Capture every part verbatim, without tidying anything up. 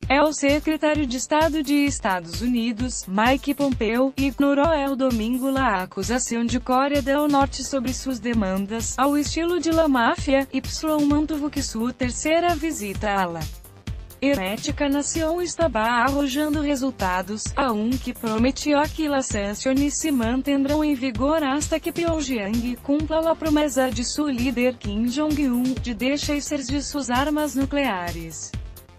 é o secretário de Estado de Estados Unidos, Mike Pompeo, ignorou el domingo a acusação de Coreia do Norte sobre suas demandas, ao estilo de la máfia, y mantuvo que sua terceira visita a la hermética nação estava arrojando resultados, aunque prometeu que las sanciones se mantendrão em vigor hasta que Pyongyang cumpla a promessa de seu líder Kim Jong-un, de deixar de suas armas nucleares.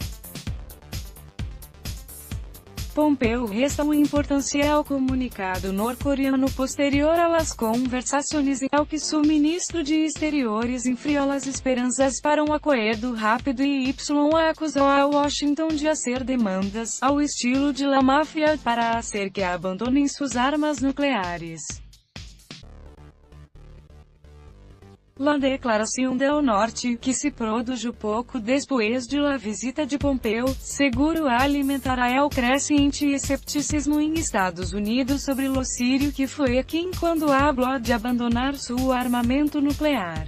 Pompeo resta uma importância ao comunicado norcoreano posterior a las conversações e ao que seu ministro de Exteriores enfriou as esperanças para um acordo rápido e y acusou a Washington de fazer demandas, ao estilo de la máfia, para hacer que abandonem suas armas nucleares. La declaração do Norte, que se produziu pouco depois de la visita de Pompeo, seguro alimentará el crescente escepticismo em Estados Unidos sobre lo sírio que foi quem quando habló de abandonar seu armamento nuclear.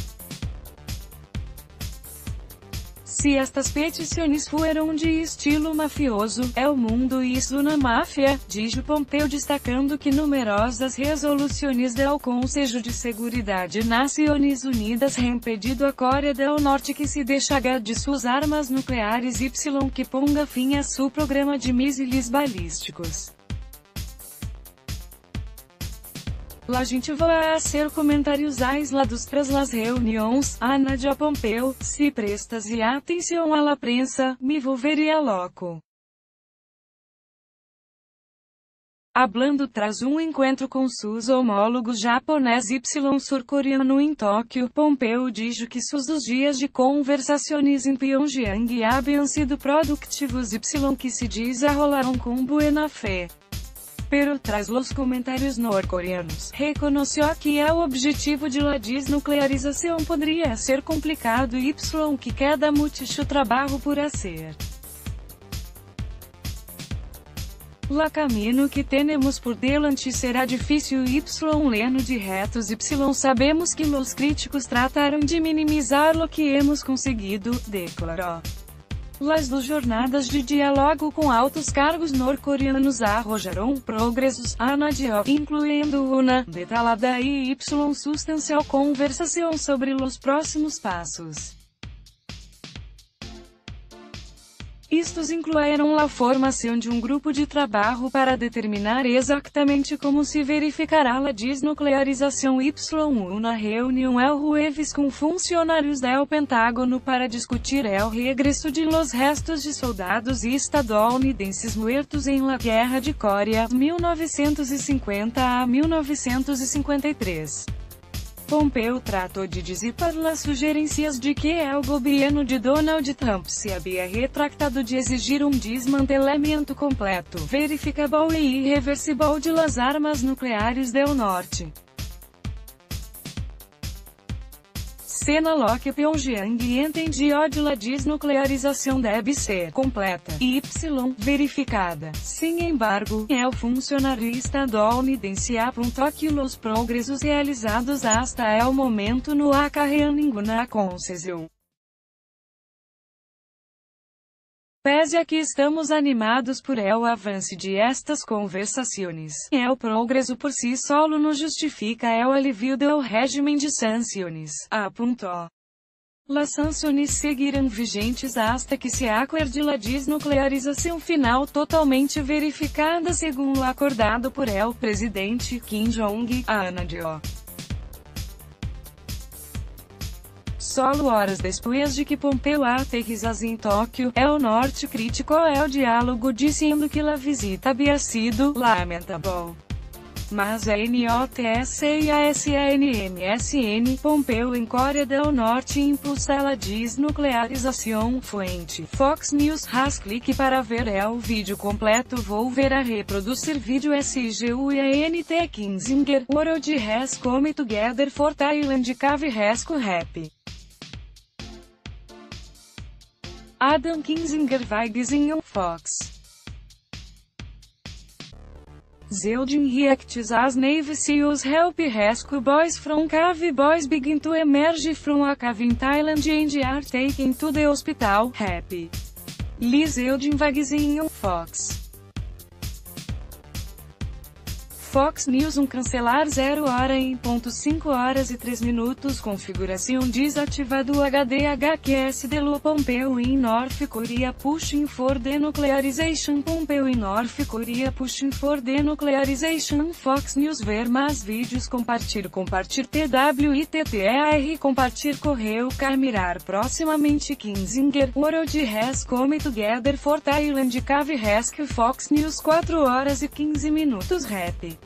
Se estas petições foram de estilo mafioso, é o mundo isso na máfia, disse Pompeo, destacando que numerosas resoluções do Conselho de Seguridade Nações Unidas têm pedido à Coreia do Norte que se deshaga de suas armas nucleares y que ponga fim a seu programa de mísseis balísticos. La gente vai fazer comentários aislados tras las reuniões, añadió Pompeo, se prestas e atenção à la prensa, me volveria louco. Hablando tras um encontro com seus homólogos japonês y sul-coreano em Tóquio, Pompeo disse que seus dos dias de conversações em Pyongyang haviam sido produtivos y que se desenrolaram com buena fé. Pero tras los comentários norcoreanos, reconheceu que o objetivo de la desnuclearização poderia ser complicado y que queda mucho trabalho por hacer. La caminho que temos por delante será difícil y lleno de retos y sabemos que los críticos trataram de minimizar lo que hemos conseguido, declarou. Las duas jornadas de diálogo com altos cargos norcoreanos arrojaram progressos, añadió, incluindo uma detalhada e y substancial conversação sobre os próximos passos. Estes incluíram a formação de um grupo de trabalho para determinar exatamente como se verificará a desnuclearização y uma reunião el jueves com funcionários do Pentágono para discutir el regresso de los restos de soldados estadunidenses muertos em la Guerra de Coreia, mil novecentos e cinquenta a mil novecentos e cinquenta e três. Pompeo tratou de dissipar as sugerências de que o governo de Donald Trump se havia retractado de exigir um desmantelamento completo, verificável e irreversível de las armas nucleares do Norte. Senaló que Pyongyang entendió de la desnuclearização deve ser completa e y verificada. Sin embargo, el funcionário estadunidense apontou que os progressos realizados hasta el momento no acarream ninguna concessão. Pese a que estamos animados por el avance de estas conversações, el progresso por si solo não justifica el alívio do regime de sanções, apontou. Las sanções seguirão vigentes hasta que se acuerde la desnuclearização final totalmente verificada segundo acordado por el presidente Kim Jong-un, añadió. Solo horas depois de que Pompeo aterrissasse em Tóquio, el Norte criticou el diálogo dizendo que a visita havia sido lamentável. Mas a NOTS e a S N M S N, Pompeo em Coreia do Norte impulsa a desnuclearização. Fuente: Fox News. Has clique para ver el vídeo completo. Vou ver a reproduzir vídeo S G U e a N T Kinzinger. World has come together for Thailand. Cave Resco Rap. Adam Kinzinger vai dizer Fox. Zeldin reacts as Navy SEALs help rescue boys from cave. Boys begin to emerge from a cave in Thailand and are taken to the hospital. Happy. Lee Zeldin Vaguezinho, Fox. Fox News um cancelar zero hora em ponto cinco horas e três minutos configuração desativado H D H Q S de Lu Pompeo in North Korea pushing for denuclearization Pompeo in North Korea pushing for denuclearization Fox News ver mais vídeos compartilhar compartilhar Twitter compartilhar correio Carmirar proximamente Kinzinger World has come together for Thailand Cave Rescue Fox News quatro horas e quinze minutos rap.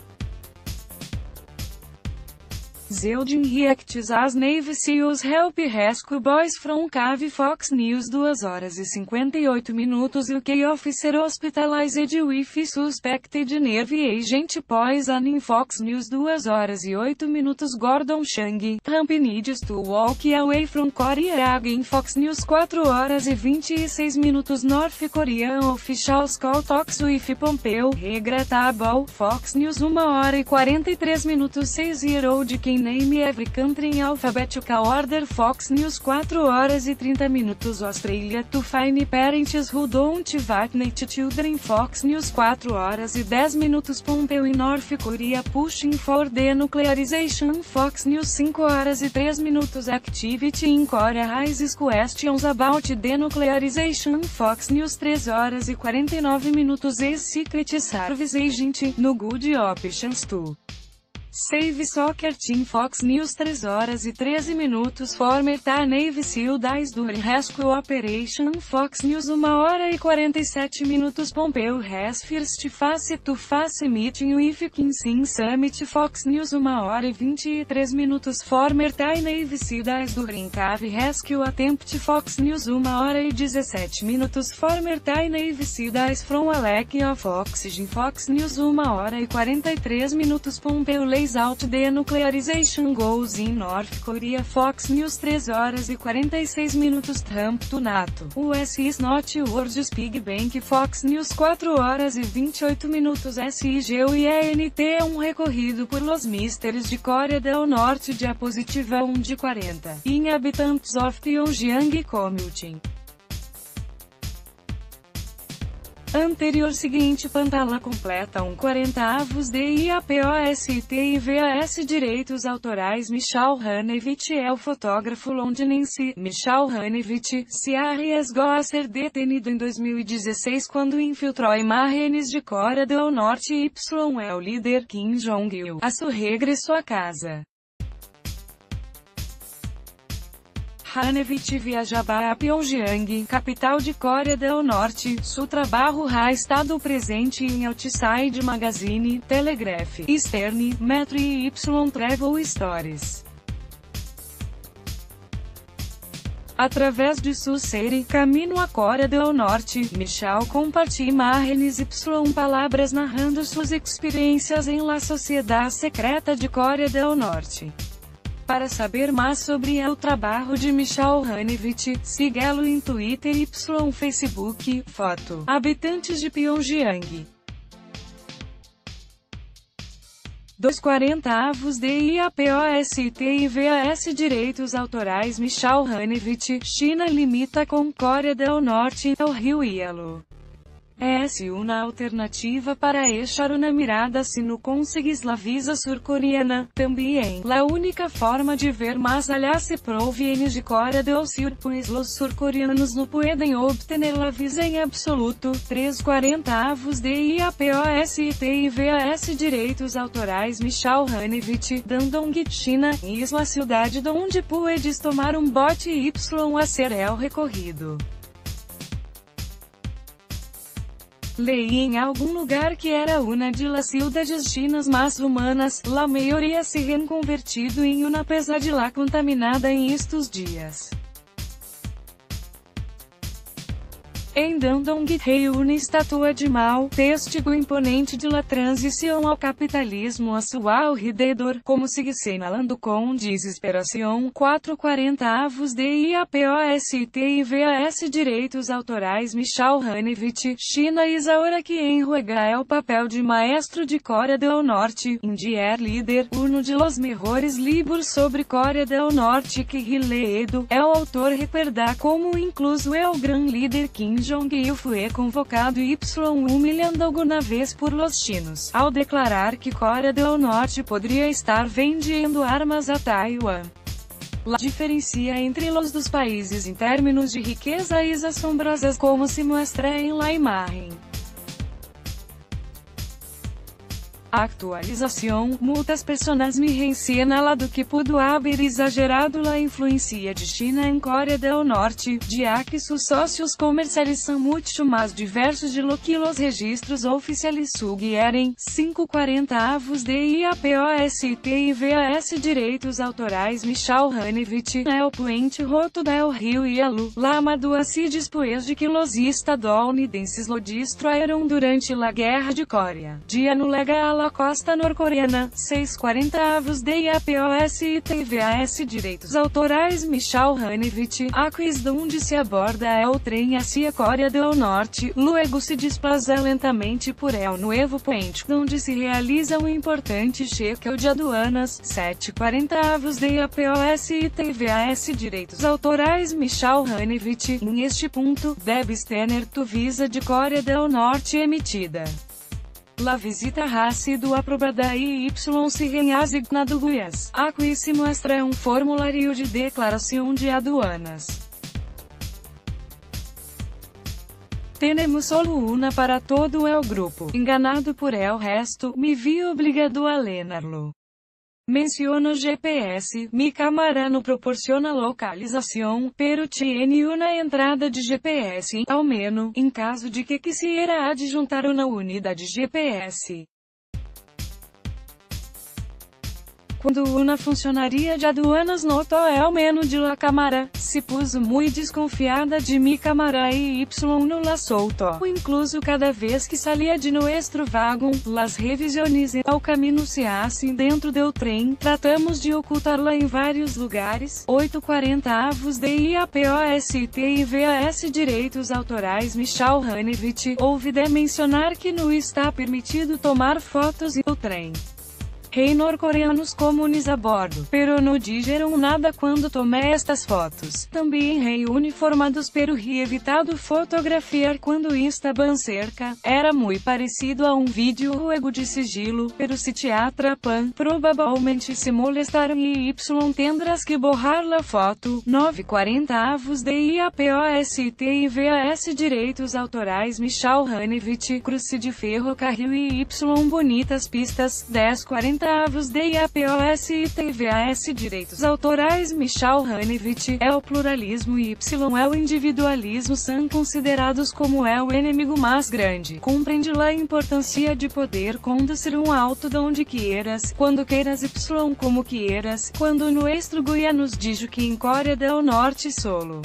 Zeldin reacts as Navy SEALs help rescue boys from cave Fox News duas horas e cinquenta e oito minutos U K officer hospitalized with suspected nerve agent poisoning Fox News duas horas e oito minutos Gordon Chang, Trump needs to walk away from Korea again Fox News quatro horas e vinte e seis minutos North Korean officials call talks with Pompeo, regrettable Fox News uma hora e quarenta e três minutos seis year old Kim name every country in alphabetical order Fox News quatro horas e trinta minutos Australia to find parents who don't vaccinate children Fox News quatro horas e dez minutos Pompeo in North Korea pushing for denuclearization Fox News cinco horas e três minutos Activity in Korea raises questions about denuclearization Fox News três horas e quarenta e nove minutos ex-Secret Service agent, no good options to Save Soccer Team Fox News três horas e treze minutos Former Navy SEAL dies during Rescue Operation Fox News uma hora e quarenta e sete minutos Pompeo has first face to face meeting with Kim in Summit Fox News uma hora e vinte e três minutos Former Navy SEAL dies during Cave Rescue Attempt Fox News uma hora e dezessete minutos Former Navy SEAL dies from a lack of oxygen Fox News uma hora e quarenta e três minutos Pompeo out denuclearization goes in North Korea Fox News três horas e quarenta e seis minutos Trump to NATO U S is not words Big Bang Fox News quatro horas e vinte e oito minutos S I G U I N T é um recorrido por los mistérios de Coreia do Norte dia positiva um de quarenta inhabitants of Pyongyang commuting anterior seguinte Pantala completa um quarenta avos de I A P O S T I V A S direitos autorais Michał Hanewicz é o fotógrafo londinense Michał Hanewicz se arriesgou a ser detenido em dois mil e dezesseis quando infiltrou imagens de Coreia do Norte y é o líder Kim Jong-il a seu regresso à casa. Hanewicz viajava a Pyongyang, capital de Coreia do Norte. Seu trabalho ha estado presente em Outside Magazine, Telegraph, Stern, Metro e Y Travel Stories. Através de sua série Caminho à Coreia do Norte, Michał compartilha imagens y palavras narrando suas experiências em la sociedade secreta de Coreia do Norte. Para saber mais sobre o trabalho de Michał Hanewicz, siga-lo em Twitter y Facebook. Foto: habitantes de Pyongyang. Dos quarenta avos de I A P O S T I V A S direitos autorais Michał Hanewicz, China limita com Coreia do Norte, o Rio Yellow. É uma alternativa para echar una mirada se no consegues la visa surcoreana, também. La única forma de ver mais allá se proviene de Coreia do Sur, pois los surcoreanos não podem obter la visa em absoluto. três quarenta avos de I A P O S T I V A S direitos autorais Michał Hanewicz, Dandong, China, isla cidade onde puedes tomar um bote y a ser el recorrido. Leí em algum lugar que era uma de las ciudades chinas mais humanas, la maioria se reconvertido em uma pesadilla contaminada em estes dias. Em Dandong reúne estátua de Mao, testigo imponente de la transição ao capitalismo a seu alrededor, como sigue señalando com desesperação. quatro quarenta avos de I A P O S T I V A S direitos autorais Michał Hanewicz, China is ahora que enjuega o papel de maestro de Coreia do Norte, Indier líder, uno de los mejores livros sobre Coreia do Norte que he leído, é o autor recuerda como incluso é o gran líder Kim Jong-il fue convocado y humilhando alguna vez por los chinos, ao declarar que Coreia do Norte poderia estar vendendo armas a Taiwan. La diferencia entre los dos países em termos de riqueza e assombrosas como se muestra em la imagen. Actualização. Muitas pessoas me han señalado que pudo haber exagerado la influência de China em Coreia do Norte, já que seus sócios comerciais são muito mais diversos de lo que los registros oficiais sugerem. cinco quarenta avos de I A P O S T I V A S Direitos Autorais. Michal Hanevich, el puente roto del Rio Yalu, la maduaci después de que los estadunidenses lo destruíram durante la Guerra de Coreia. Dia no legal a costa norcoreana. seis quarenta avos de I A P O S T I V A S Direitos Autorais. Michal Hanevich, a quiz onde se aborda é o trem hacia Coreia do Norte, luego se desplaza lentamente por El Nuevo Puente, onde se realiza um importante cheque de aduanas. sete quarenta avos de I A P O S T I V A S Direitos Autorais. Michal Hanevich, em este ponto, debes tener tu visa de Coreia do Norte emitida. La visita ha sido aprobada e Y se ha asignado guias. Aqui se mostra um formulário de declaração de aduanas. Tenemos solo una para todo el grupo. Enganado por el resto, me vi obligado a llenarlo. Menciono G P S, mi cámara no proporciona localização, pero tiene una entrada de G P S, ao menos, em caso de que quisiera adjuntar uma unidade G P S. Quando uma funcionaria de aduanas notou el menu de la cámara, se puso muy desconfiada de mi cámara e Y no la soltó. Incluso cada vez que salia de nuestro vagão, las revisiones ao caminho se hacen dentro do trem, tratamos de ocultá-la em vários lugares. oito quarenta avos de I A P O S T I V A S Direitos Autorais. Michal Hanevich, ouvi de mencionar que não está permitido tomar fotos no trem. Rei norcoreanos comuns a bordo, pero no dijeron nada quando tomei estas fotos. Também rei uniformados pero he evitado fotografiar quando estaban cerca. Era muito parecido a um vídeo juego de sigilo, pero se te atrapan, provavelmente se molestaram e Y tendrás que borrar la foto. nove quarenta avos de I A P O S T I V A S Direitos Autorais. Michal Hanevich, cruce de ferrocarril e Y bonitas pistas. dez quarenta avos de I A P O S T I V A S Direitos Autorais. Michal Hanevich, é o pluralismo e Y é o individualismo são considerados como é o inimigo mais grande. Compreende a importância de poder conduzir um auto donde quieras, quando queiras Y como quieras, quando nuestro guia nos diz que em Coreia do Norte solo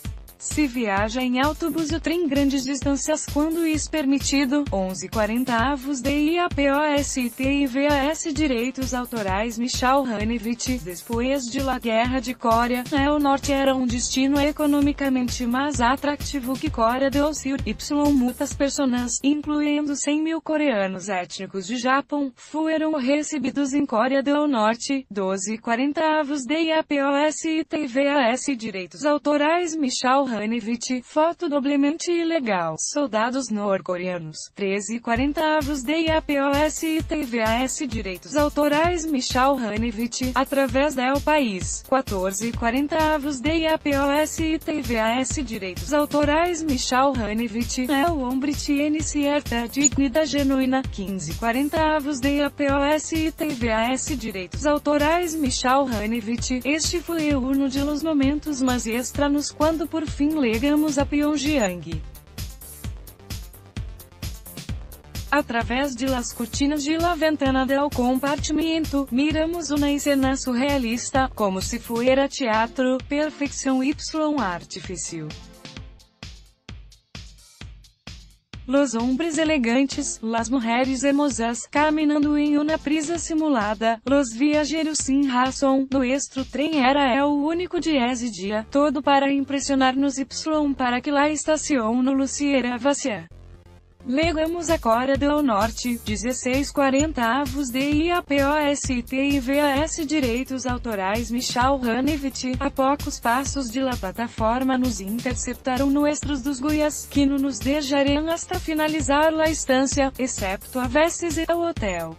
se viaja em autobus ou trem grandes distâncias quando isso permitido. onze quarenta avos de I A P O S T I V A S Direitos Autorais. Michal Hanevich, depois de la Guerra de Coreia, o Norte era um destino economicamente mais atrativo que Coreia do Sul. Y muitas pessoas, incluindo cem mil coreanos étnicos de Japão, foram recebidos em Coreia do Norte. doze quarenta avos de I A P O S T I V A S Direitos Autorais. Michal Hanevich, foto doblemente ilegal. Soldados norcoreanos. treze quarenta avos de I A P O S T I V A S Direitos Autorais. Michal Hanevich, através del país. quatorze quarenta avos de I A P O S T I V A S Direitos Autorais. Michal Hanevich, é o homem tiene cierta dignidade genuína. quinze quarenta avos de I A P O S T I V A S Direitos Autorais. Michal Hanevich, este foi um de los momentos mais extranos quando por fim legamos a Pyongyang. Através de las cortinas de la ventana del compartimento, miramos uma escena surrealista, como se fuera teatro, perfeição Y artificial. Los hombres elegantes, las mujeres hermosas, caminhando em uma prisa simulada, los viajeros sin razón, nuestro trem era el único de ese dia, todo para impressionar-nos Y para que la estação no luciera vacía. Legamos a Coreia do Norte, dezesseis quarenta avos de I A P O S T I V A S Direitos Autorais Michal Hanevich, a poucos passos de la plataforma nos interceptaram nuestros dos Goiás, que não nos deixariam hasta finalizar la estância, excepto a veces e o hotel.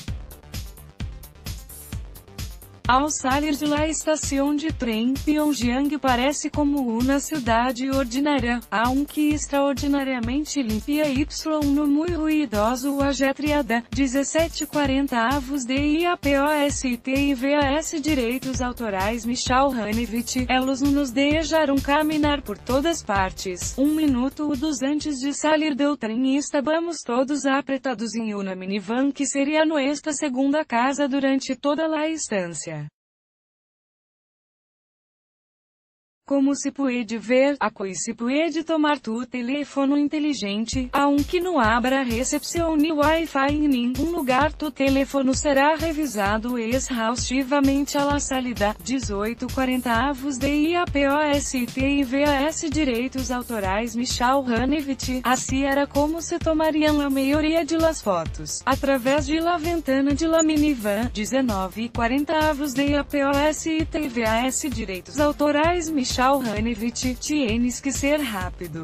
Ao sair de la estação de trem, Pyongyang parece como uma cidade ordinária, aunque extraordinariamente limpia y no muy ruidoso ajetreada, dezessete quarenta avos de I A P O S T I V A S Direitos Autorais Michal Hanevich, elos nos deixaram caminhar por todas partes. Um minuto ou dois antes de sair do trem estávamos todos apretados em uma minivan que seria nuestra segunda casa durante toda a estância. Como se pode ver, aqui se pode tomar tu telefone inteligente, aunque não abra recepção ni Wi-Fi em nenhum lugar, tu telefone será revisado exaustivamente à la salida. dezoito quarenta avos de I A P O S T I V A S Direitos Autorais Michal Hanevich, assim era como se tomariam a maioria de las fotos, através de la ventana de la minivan. dezenove quarenta avos de I A P O S T I V A S Direitos Autorais Michal Hanevich, tienes que ser rápido.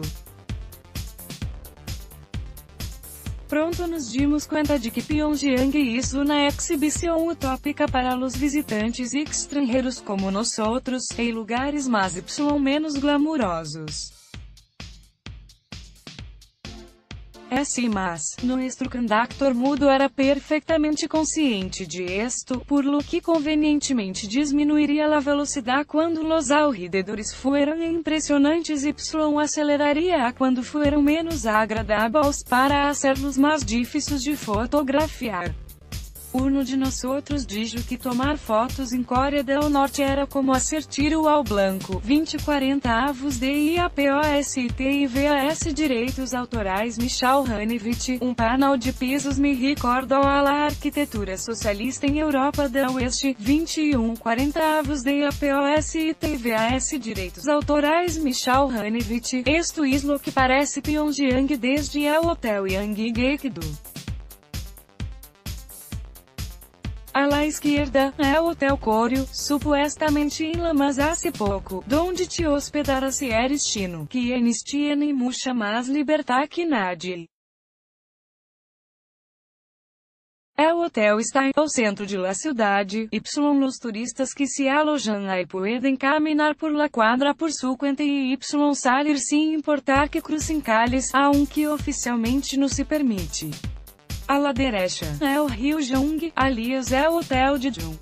Pronto, nos dimos conta de que Pyongyang hizo uma exibição utópica para os visitantes estrangeiros como nós outros, em lugares mais y menos glamurosos. É sim, mas, nuestro conductor mudo era perfeitamente consciente de esto, por lo que convenientemente diminuiria a velocidade quando los alrededores fueram impressionantes y aceleraria quando fueram menos agradáveis para hacerlos mais difíceis de fotografiar. Uno de nós outros dijo que tomar fotos em Coreia do Norte era como hacer tiro ao blanco. vinte quarenta avos de I A P O S T I V A S Direitos Autorais Michal Hanevich, um painel de pisos me recordou a la arquitetura socialista em Europa do Oeste. vinte e um quarenta avos de I A P O S T I V A S Direitos Autorais Michal Hanevich, esto es lo que parece Pyongyang desde el hotel Yanggekdo. À la esquerda, é o Hotel Koryo, supuestamente em la mas hace pouco, donde te hospedara se eres chino, que eles tienen mucha más libertad que nadie. El hotel está ao centro de la cidade, y los turistas que se alojan aí pueden caminar por la quadra por su cuenta e y salir sin importar que crucem calles, aunque oficialmente não se permite. À la derecha, é o Rio Jung, aliás é o Hotel de Jung.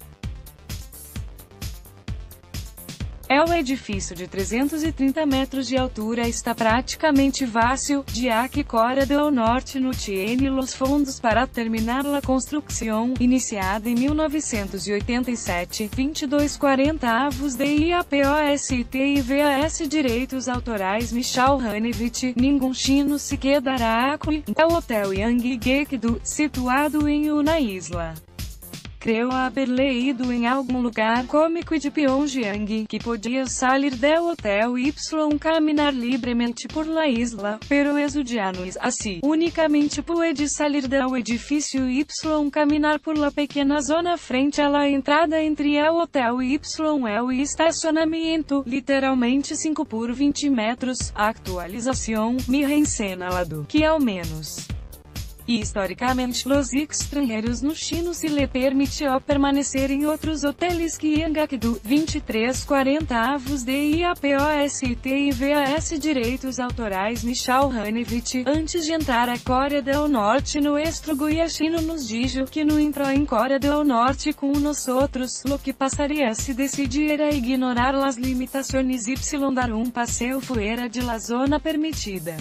É o edifício de trezentos e trinta metros de altura está praticamente vazio, já que Coreia do Norte não tiene los fondos para terminar a construção, iniciada em mil novecentos e oitenta e sete. vinte e dois quarenta avos de I A P O S T I V A S Direitos Autorais Michal Hanevich, nenhum chino se quedará aqui. É o Hotel Yanggekdo, situado em uma isla. Creio haber leído em algum lugar cômico de Pyongyang, que podia sair do hotel y caminar livremente por la isla, pero eso ya no es así. Unicamente puede sair do edifício y caminar por la pequena zona frente à la entrada entre el hotel y el estacionamento, literalmente cinco por vinte metros. A actualização me reencenalado, que ao menos e historicamente, los estrangeiros no chino se lhe permitiu permanecer em outros hotéis que Yanggekdo. vinte e três quarenta avos de I A P O S T I V A S Direitos Autorais Michal Hanevich, antes de entrar a Coreia do Norte, nuestro goiachino nos dijo que não entrou em Coreia do Norte com nós outros, lo que passaria se decidiera ignorar las limitações y dar um passeio fuera de la zona permitida.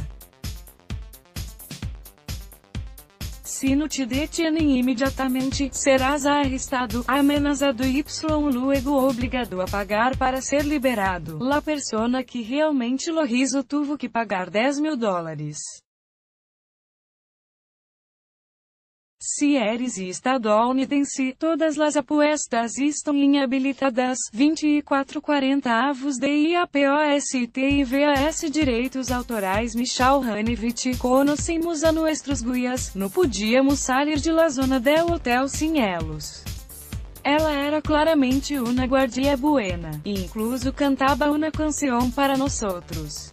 Se não te detienem imediatamente, serás arrestado, amenazado y luego obrigado a pagar para ser liberado. La persona que realmente lo hizo tuvo que pagar dez mil dólares. Cieres e estadunidense, todas as apostas estão inhabilitadas, vinte e quatro quarenta avos de I A P O S T I V A S Direitos Autorais Michal Hanevich, conocemos a nuestros guias, no podíamos sair de la zona del hotel sin elos. Ela era claramente una guardia buena, e incluso cantaba una canção para nosotros.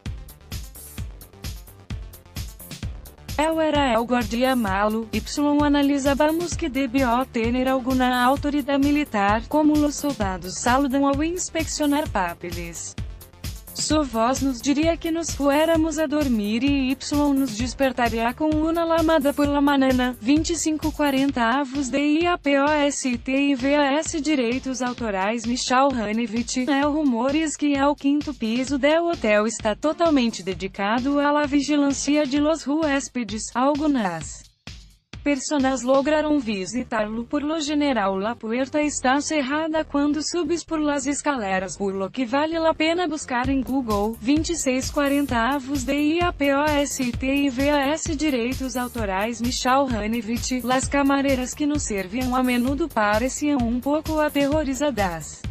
Eu era el guardia malo, y analisábamos que debió tener alguna autoridade militar, como los soldados saludam ao inspecionar papeles. Sua voz nos diria que nos fuéramos a dormir e Y nos despertaria com uma lamada por la manana, vinte e cinco quarenta avos de I A P O S T I V A S Direitos Autorais Michal Hanevich. É o rumores que ao quinto piso del hotel está totalmente dedicado à la vigilância de los huéspedes. Algunas personas lograron visitarlo, por lo general la puerta está cerrada quando subes por las escaleras, por lo que vale la pena buscar em Google. vinte e seis quarenta avos de I A P O S T I V A S Direitos Autorais Michal Hanevich. Las camareras que nos serviam a menudo pareciam um pouco aterrorizadas.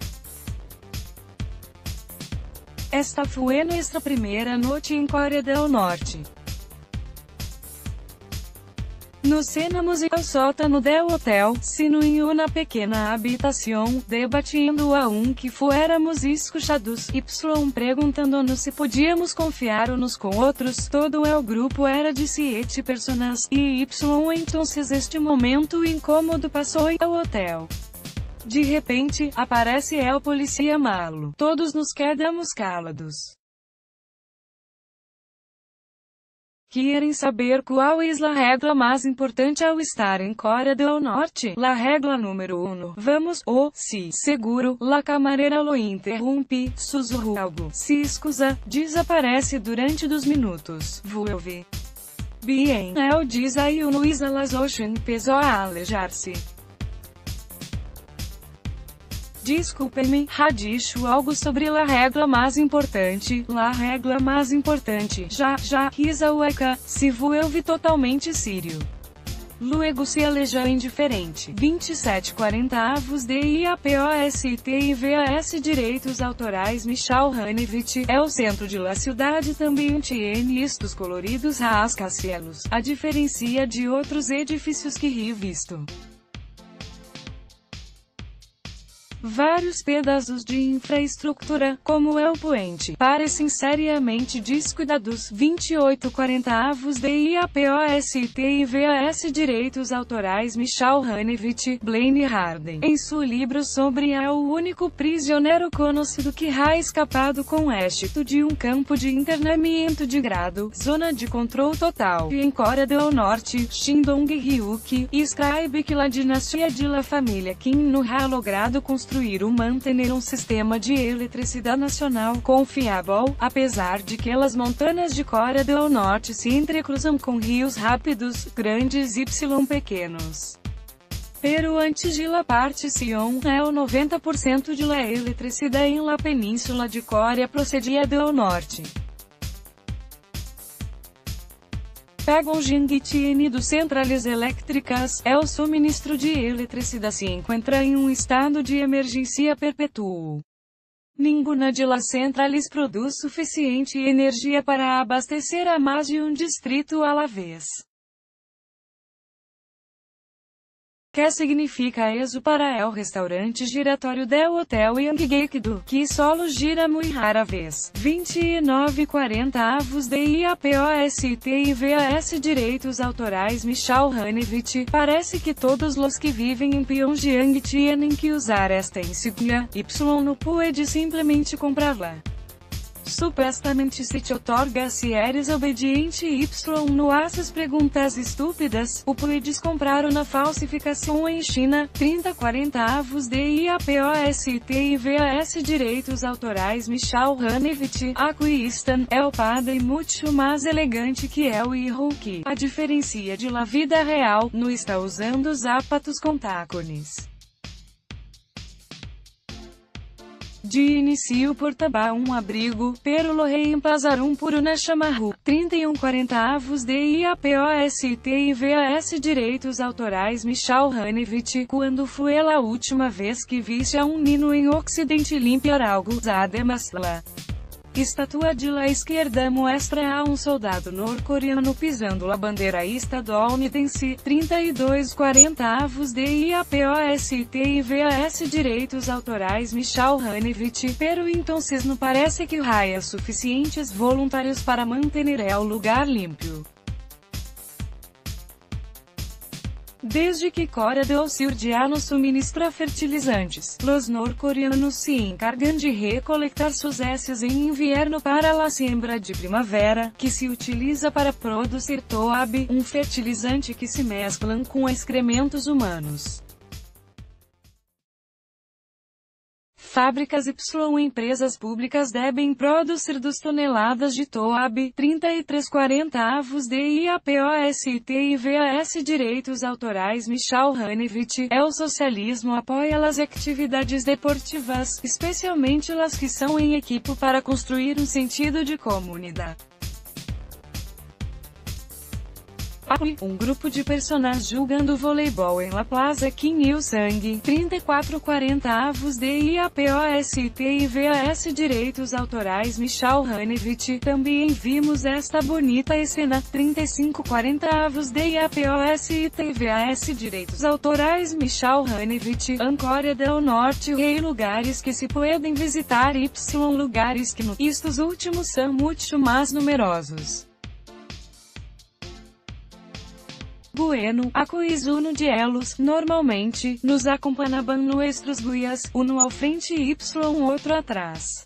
Esta foi nuestra primeira noite em Coreia del Norte. Nos cenamos ao sótano del hotel, sino em uma pequena habitação, debatindo a um que fuéramos escuchados, Y perguntando-nos se podíamos confiar uns com outros. Todo o grupo era de siete personas, e Y então este momento incômodo passou ao hotel. De repente, aparece el policia malo. Todos nos quedamos calados. Querem saber qual é a regra mais importante ao estar em Coreia do Norte? La regra número um. Vamos, oh, si, seguro, la camareira lo interrompe, sussurrou algo. Se escusa, desaparece durante dos minutos. Vuelve. Bien, el diz aí o Luiz Alazoshin pesou a alejar-se. Desculpe-me, ha dicho algo sobre la regra mais importante, la regra mais importante, já, já, risa ueca, se vuelve totalmente sírio. Luego se aleja indiferente. vinte e sete quarenta avos de I A P O S T I V A S Direitos Autorais Michal Hanevich. É o centro de la cidade também tiene estes coloridos rascacielos, a diferencia de outros edifícios que ri visto. Vários pedaços de infraestrutura, como el puente, parecem seriamente descuidados. vinte e oito quarenta avos de I A P O S T I V A S Direitos Autorais Michal Hanevich. Blaine Harden, em seu livro sobre a o único prisioneiro conhecido que ha escapado com êxito de um campo de internamento de grado, zona de controle total, em Coreia do Norte, Shandong-ryuk, escreve que la dinastia de la família Kim no ha logrado construir construir ou manter um sistema de eletricidade nacional confiável, apesar de que as montanhas de Coreia do Norte se entrecruzam com rios rápidos, grandes y pequenos. Pero antes de la partición, é o noventa por cento de la eletricidade em la península de Coreia procedia do Norte. Pyongyang tiene dos centrais elétricas, el suministro de eletricidade se encontra em um estado de emergência perpétuo. Nenhuma de las centrales produz suficiente energia para abastecer a mais de um distrito a la vez. Que significa isso para el restaurante giratório del hotel Yanggekdo, que solo gira muito rara vez. vinte e nove quarenta avos de I A P O S T I V A S Direitos Autorais Michal Hanevich. Parece que todos los que vivem em Pyongyang tienen que usar esta insígnia. Y no puede simplesmente comprá-la. Supostamente se te otorga se eres obediente. Y no haces perguntas estúpidas. O puedes comprar uma falsificação em China. trinta quarenta avos de I A P O S T I V A S Direitos Autorais Michal Hanevich. Aqui estão, é o padre muito mais elegante que el hijo que, a diferencia de la vida real, não está usando zapatos com tacones. de inicio portaba um abrigo, pero lo reemplazaram por una chamarra. trinta e um quarenta avos de I A P O S T I V A S Direitos Autorais Michal Hanevich, quando foi a última vez que viste a um nino em Ocidente limpiar algo, además la estátua de la esquerda mostra a um soldado norcoreano pisando a bandeira estadunidense. trinta e dois quarenta avos de I A P O S T I V A S Direitos Autorais Michal Hanevich, pero entonces não parece que haya suficientes voluntários para manter el lugar limpo. Desde que Coreia do Sul já nos suministra fertilizantes, los norcoreanos se encargam de recolectar sus heces em inverno para a siembra de primavera, que se utiliza para produzir toab, um fertilizante que se mesclam com excrementos humanos. Fábricas Y empresas públicas devem produzir duas toneladas de toab. trinta e três quarenta avos de I A P O S T I V A S Direitos Autorais Michal Hanevich, é o socialismo apoia as atividades deportivas, especialmente as que são em equipo para construir um sentido de comunidade. Um grupo de personagens jogando voleibol em La Plaza Kim Il-sung. trinta e quatro quarenta avos de I A P O S T I V A S Direitos Autorais Michal Hanevich. Também vimos esta bonita cena. trinta e cinco quarenta avos de I A P O S T I V A S Direitos Autorais Michal Hanevich. Coreia do Norte. Rei lugares que se podem visitar y lugares que no. Estes últimos são muito mais numerosos. Bueno, aqui uno de elos, normalmente, nos acompanhavam nuestros guias, uno ao frente y outro atrás.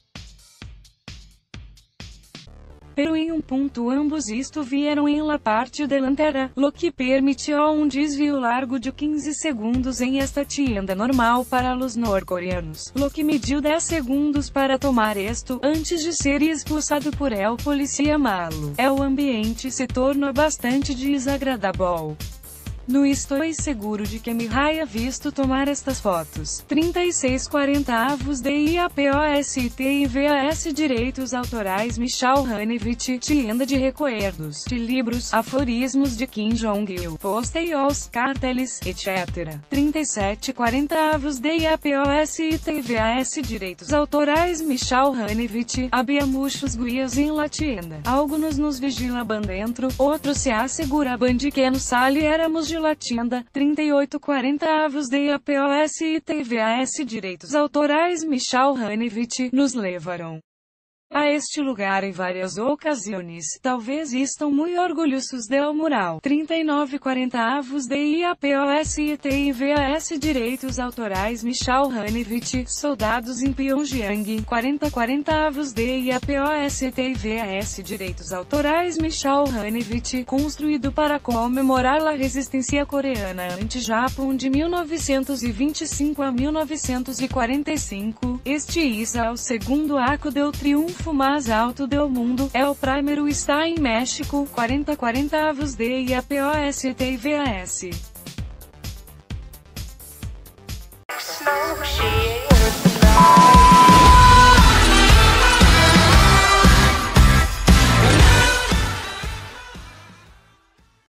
Pero em um ponto ambos isto vieram em la parte delantera, lo que permitiu um desvio largo de quinze segundos em esta tienda normal para os norcoreanos, lo que mediu dez segundos para tomar isto, antes de ser expulsado por el policia malo. El ambiente se tornou bastante desagradável. Não estou seguro de que me haya visto tomar estas fotos. trinta e seis quarenta avos de I A P O S T I V A S Direitos Autorais Michal Hanevich, tienda de recuerdos, de livros, aforismos de Kim Jong-il, posteios, carteles, etcétera. trinta e sete quarenta avos de I A P O S T I V A S Direitos Autorais Michal Hanevich, habíamos os guias em la tienda. Alguns nos vigilaban dentro, outros se asseguraban de que no sali éramos de la tienda. trinta e oito quarenta avos de I A P O S T I V A S Direitos Autorais Michal Hanevich, nos levaram a este lugar em várias ocasiões. Talvez estão muito orgulhosos del mural. trinta e nove quarenta avos de I A P O S T I V A S Direitos Autorais Michal Hanevich, soldados em Pyongyang. quarenta quarenta avos de I A P O S T I V A S Direitos Autorais Michal Hanevich, construído para comemorar a resistência coreana anti-Japão de mil novecentos e vinte e cinco a mil novecentos e quarenta e cinco. Este é o segundo arco do triunfo mais alto do mundo. El primeiro está em México. quarenta quarenta avos de I A P O S T I V A S